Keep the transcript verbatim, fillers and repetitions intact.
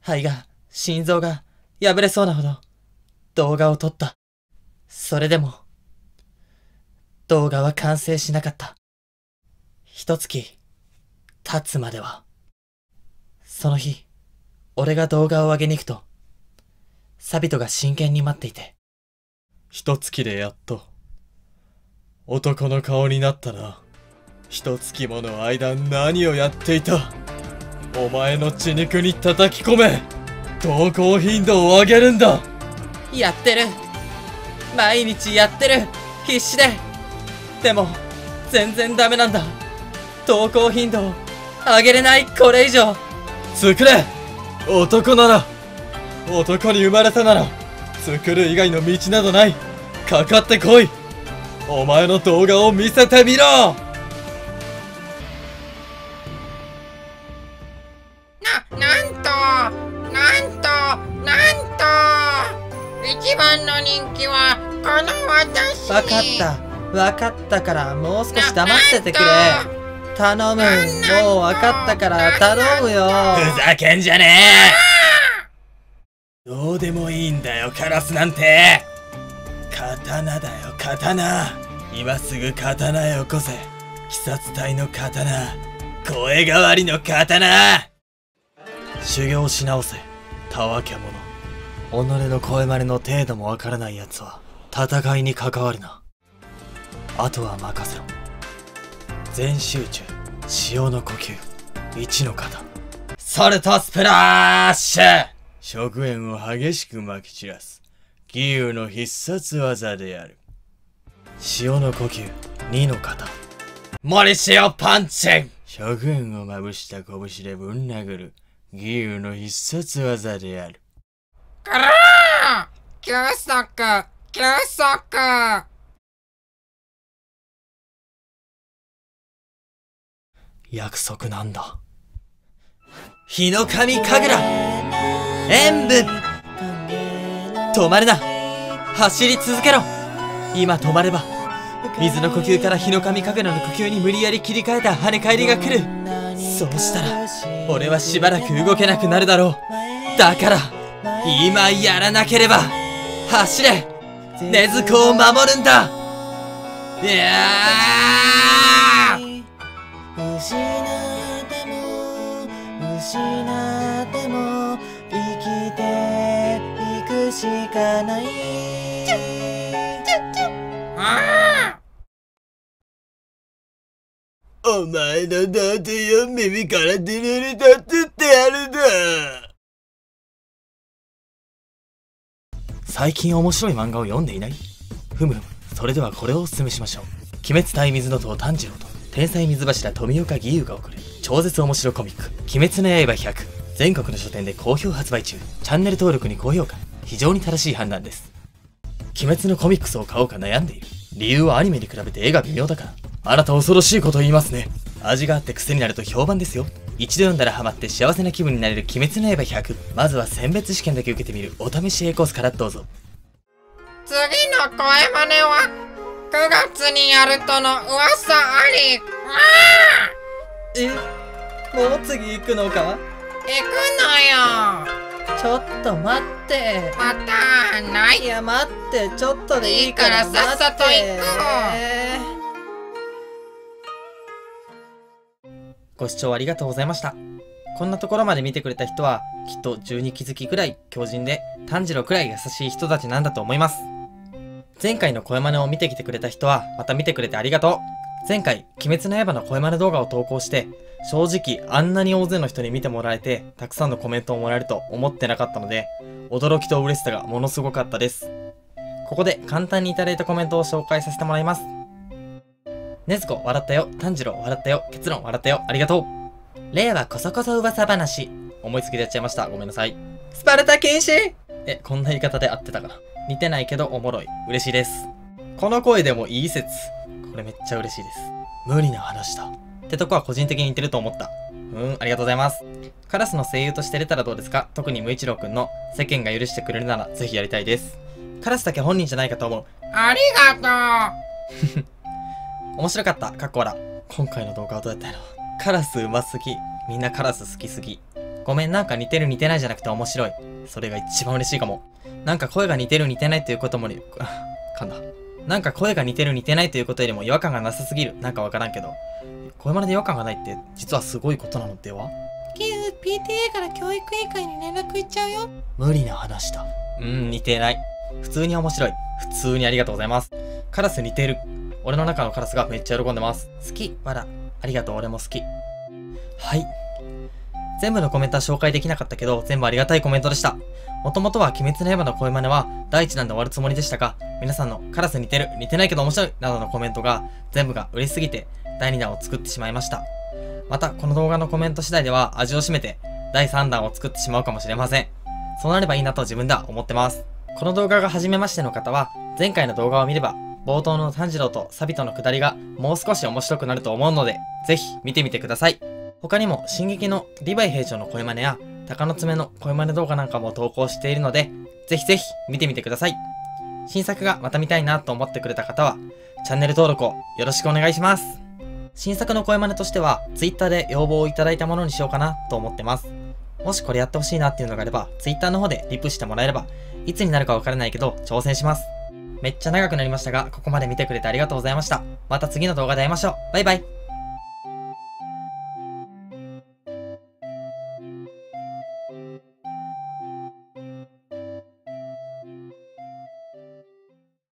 肺が、心臓が破れそうなほど動画を撮った。それでも、動画は完成しなかった。一月経つまでは。その日、俺が動画を上げに行くと、サビトが真剣に待っていて。 一月でやっと、男の顔になったな。一月もの間何をやっていた。お前の血肉に叩き込め。投稿頻度を上げるんだ。 やってる。毎日やってる。必死で。でも、全然ダメなんだ。投稿頻度を上げれない。これ以上。 作れ。男なら、男に生まれたなら、作る以外の道などない。かかってこい。お前の動画を見せてみろ。 な、なんと、なんと、なんと、一番の人気はこの私。 わかった、わかったからもう少し黙っててくれ。頼む、もうわかったから頼むよ。 ふざけんじゃねえ。どうでもいいんだよ、カラスなんて。刀だよ、刀。今すぐ刀よこせ。鬼殺隊の刀。声変わりの刀。修行し直せ、たわけ者。己の声真似の程度もわからない奴は戦いに関わるな。あとは任せろ。全集中、潮の呼吸、一の型。ソルトスプラッシュ。食塩を激しく撒き散らす義勇の必殺技である。潮の呼吸、二の型。森塩パンチ。食塩をまぶした拳でぶん殴る義勇の必殺技である。 くるー急速急速。 約束なんだ。日の神神楽演武。 止まるな。走り続けろ。今止まれば水の呼吸から日の神神楽の呼吸に無理やり切り替えた跳ね返りが来る。そうしたら俺はしばらく動けなくなるだろう。だから今やらなければ。走れ、禰豆子を守るんだ。いやー。 失っても失っても生きていくしかない。 お前の童貞を耳から出るに立つってやるんだ。最近面白い漫画を読んでいない？ふむふむ、それではこれをお勧めしましょう。鬼滅対水の塔炭治郎と天才水柱富岡義勇が送る超絶面白コミック鬼滅の刃ひゃく。全国の書店で好評発売中。チャンネル登録に高評価。非常に正しい判断です。鬼滅のコミックスを買おうか悩んでいる。理由はアニメに比べて絵が微妙だから。あなた恐ろしいこと言いますね。味があって癖になると評判ですよ。一度読んだらハマって幸せな気分になれる鬼滅の刃ひゃく。まずは選別試験だけ受けてみるお試し A コースからどうぞ。 次の声真似はくがつにやるとの噂あり。 え、もう次行くのか？ 行くのよ。 ちょっと待って。 またない。 いや待って、ちょっとでいいからいいからさっさと行く。 えーご視聴ありがとうございました。こんなところまで見てくれた人はきっとじゅうにきづきくらい強靭で炭治郎くらい優しい人たちなんだと思います。前回の声真似を見てきてくれた人はまた見てくれてありがとう。前回鬼滅の刃の声真似動画を投稿して正直あんなに大勢の人に見てもらえてたくさんのコメントをもらえると思ってなかったので驚きと嬉しさがものすごかったです。ここで簡単にいただいたコメントを紹介させてもらいます。ねずこ笑ったよ、炭治郎笑ったよ、結論笑ったよ、ありがとう。令和こそこそ噂話。思いつきでやっちゃいました。ごめんなさい。スパルタ禁止。え、こんな言い方で合ってたかな。似てないけどおもろい。嬉しいです。この声でもいい説。これめっちゃ嬉しいです。無理な話だ。ってとこは個人的に似てると思った。うん、ありがとうございます。カラスの声優として出たらどうですか？特に無一郎くんの世間が許してくれるならぜひやりたいです。カラスだけ本人じゃないかと思う。 ありがとう。 面白かった。かっこ笑。今回の動画はどうやったやろ。カラスうますぎ。みんなカラス好きすぎ。 ごめん、なんか似てる似てないじゃなくて面白い。それが一番嬉しいかも。なんか声が似てる似てないということもね、噛んだ。なんか声が似てる似てないということよりも違和感がなさすぎる。なんかわからんけど。声真似で違和感がないって実はすごいことなのでは？ キズ ピーティーエー から教育委員会に連絡行っちゃうよ。 無理な話だ。 うーん、似てない。普通に面白い。普通にありがとうございます。カラス似てる。俺の中のカラスがめっちゃ喜んでます。好き、わら。ありがとう、俺も好き。はい。全部のコメントは紹介できなかったけど、全部ありがたいコメントでした。もともとは鬼滅の刃の声真似は第一弾で終わるつもりでしたが、皆さんのカラス似てる、似てないけど面白いなどのコメントが全部が嬉しすぎてだいにだんを作ってしまいました。また、この動画のコメント次第では味を占めてだいさんだんを作ってしまうかもしれません。そうなればいいなと自分では思ってます。この動画が初めましての方は、前回の動画を見れば、冒頭の炭治郎とサビトの下りがもう少し面白くなると思うので、ぜひ見てみてください。他にも、進撃のリヴァイ兵長の声真似や、鷹の爪の声真似動画なんかも投稿しているので、ぜひぜひ見てみてください。新作がまた見たいなと思ってくれた方は、チャンネル登録をよろしくお願いします。新作の声真似としては、Twitter で要望をいただいたものにしようかなと思ってます。もしこれやってほしいなっていうのがあれば、Twitter の方でリプしてもらえれば、いつになるかわからないけど、挑戦します。めっちゃ長くなりましたが、ここまで見てくれてありがとうございました。また次の動画で会いましょう。バイバイ。